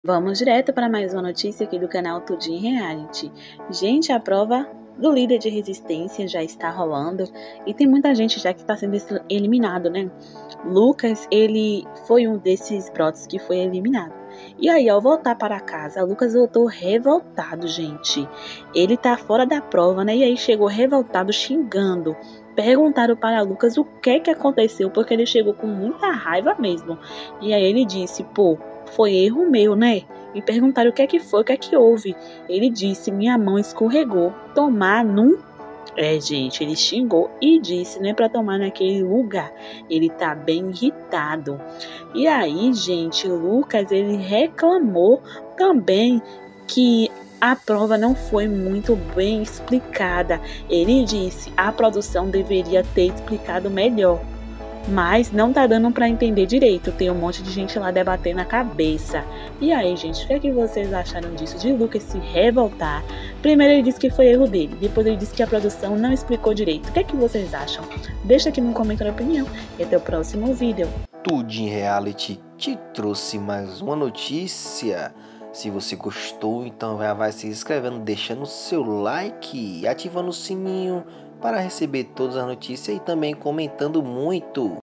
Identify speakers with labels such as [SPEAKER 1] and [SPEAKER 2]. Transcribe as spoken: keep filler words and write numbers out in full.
[SPEAKER 1] Vamos direto para mais uma notícia aqui do canal Tudo em Reality. Gente, a prova do líder de resistência já está rolando e tem muita gente já que está sendo eliminado, né? Lucas, ele foi um desses brotes que foi eliminado. E aí, ao voltar para casa, Lucas voltou revoltado, gente. Ele tá fora da prova, né? E aí chegou revoltado, xingando. Perguntaram para Lucas o que que aconteceu, porque ele chegou com muita raiva mesmo. E aí ele disse, pô, foi erro meu, né? E perguntaram o que é que foi, o que é que houve. Ele disse, minha mão escorregou. Tomar num... É, gente, ele xingou e disse, né, para tomar naquele lugar. Ele tá bem irritado. E aí, gente, Lucas, ele reclamou também que a prova não foi muito bem explicada. Ele disse, a produção deveria ter explicado melhor. Mas não tá dando pra entender direito, tem um monte de gente lá debatendo a cabeça. E aí, gente, o que é que vocês acharam disso? De Lucas se revoltar? Primeiro ele disse que foi erro dele, depois ele disse que a produção não explicou direito. O que é que vocês acham? Deixa aqui no comentário a opinião e até o próximo vídeo.
[SPEAKER 2] Tudo em Reality te trouxe mais uma notícia. Se você gostou, então já vai se inscrevendo, deixando o seu like e ativando o sininho para receber todas as notícias e também comentando muito.